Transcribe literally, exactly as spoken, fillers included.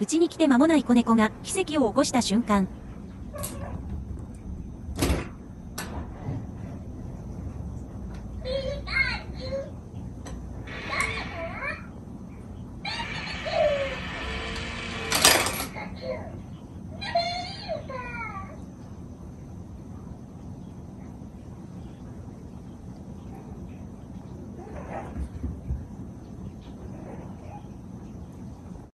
家に来て間もない子猫が奇跡を起こした瞬間。